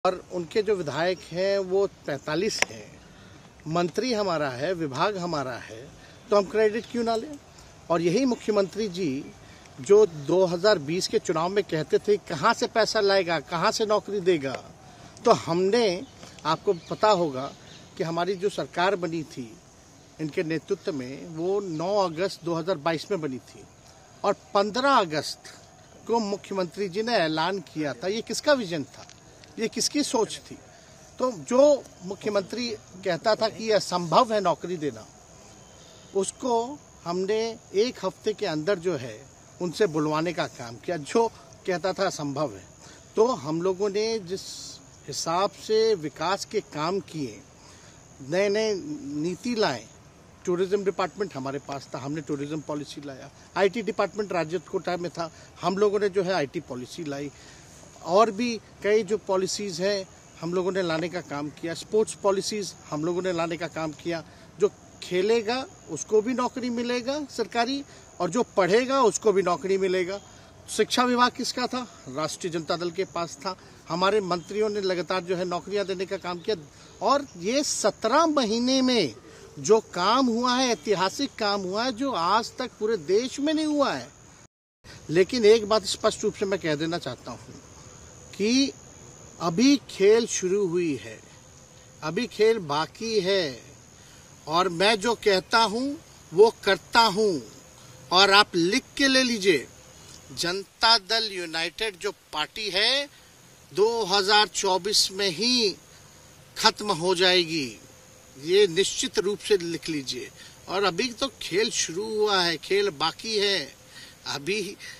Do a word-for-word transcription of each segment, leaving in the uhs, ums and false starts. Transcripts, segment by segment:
और उनके जो विधायक हैं वो पैंतालीस हैं, मंत्री हमारा है, विभाग हमारा है, तो हम क्रेडिट क्यों ना लें। और यही मुख्यमंत्री जी जो दो हज़ार बीस के चुनाव में कहते थे कहाँ से पैसा लाएगा, कहाँ से नौकरी देगा, तो हमने, आपको पता होगा कि हमारी जो सरकार बनी थी इनके नेतृत्व में वो नौ अगस्त दो हज़ार बाईस में बनी थी और पंद्रह अगस्त को मुख्यमंत्री जी ने ऐलान किया था। ये किसका विजन था, ये किसकी सोच थी। तो जो मुख्यमंत्री कहता था कि यह असंभव है नौकरी देना, उसको हमने एक हफ्ते के अंदर जो है उनसे बुलवाने का काम किया, जो कहता था असंभव है। तो हम लोगों ने जिस हिसाब से विकास के काम किए, नए नए नीति लाए, टूरिज्म डिपार्टमेंट हमारे पास था, हमने टूरिज्म पॉलिसी लाया। आईटी डिपार्टमेंट राज्य कोटा में था, हम लोगों ने जो है आईटी पॉलिसी लाई। और भी कई जो पॉलिसीज़ हैं हम लोगों ने लाने का काम किया। स्पोर्ट्स पॉलिसीज़ हम लोगों ने लाने का काम किया। जो खेलेगा उसको भी नौकरी मिलेगा सरकारी, और जो पढ़ेगा उसको भी नौकरी मिलेगा। शिक्षा विभाग किसका था? राष्ट्रीय जनता दल के पास था। हमारे मंत्रियों ने लगातार जो है नौकरियां देने का काम किया। और ये सत्रह महीने में जो काम हुआ है, ऐतिहासिक काम हुआ है, जो आज तक पूरे देश में नहीं हुआ है। लेकिन एक बात स्पष्ट रूप से मैं कह देना चाहता हूँ कि अभी खेल शुरू हुई है, अभी खेल बाकी है, और मैं जो कहता हूँ वो करता हूँ। और आप लिख के ले लीजिए, जनता दल यूनाइटेड जो पार्टी है दो हज़ार चौबीस में ही खत्म हो जाएगी, ये निश्चित रूप से लिख लीजिए। और अभी तो खेल शुरू हुआ है, खेल बाकी है। अभी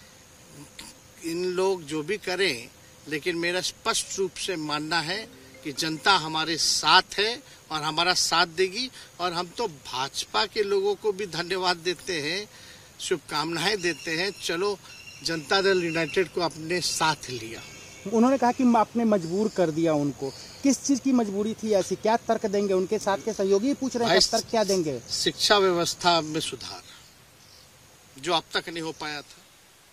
इन लोग जो भी करें, लेकिन मेरा स्पष्ट रूप से मानना है कि जनता हमारे साथ है और हमारा साथ देगी। और हम तो भाजपा के लोगों को भी धन्यवाद देते हैं, शुभकामनाएं देते हैं। चलो, जनता दल यूनाइटेड को अपने साथ लिया। उन्होंने कहा कि आपने मजबूर कर दिया उनको। किस चीज की मजबूरी थी ऐसी? क्या तर्क देंगे? उनके साथ के सहयोगी पूछ रहे हैं, तर्क क्या देंगे? शिक्षा व्यवस्था में सुधार जो अब तक नहीं हो पाया था,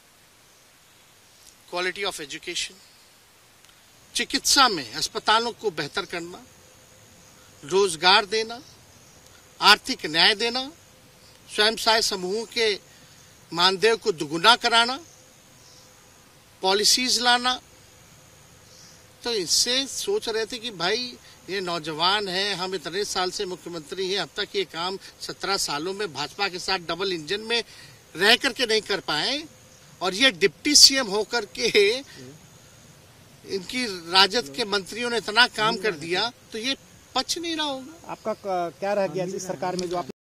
क्वालिटी ऑफ एजुकेशन, चिकित्सा में अस्पतालों को बेहतर करना, रोजगार देना, आर्थिक न्याय देना, स्वयं सहायता समूहों के मानदेय को दुगुना कराना, पॉलिसीज लाना। तो इससे सोच रहे थे कि भाई ये नौजवान है, हम इतने साल से मुख्यमंत्री हैं, अब तक ये काम सत्रह सालों में भाजपा के साथ डबल इंजन में रह करके नहीं कर पाए, और ये डिप्टी सीएम होकर के इनकी राजद के मंत्रियों ने इतना काम कर दिया, तो ये पच नहीं रहा होगा। आपका क्या रह गया इस सरकार में जो आप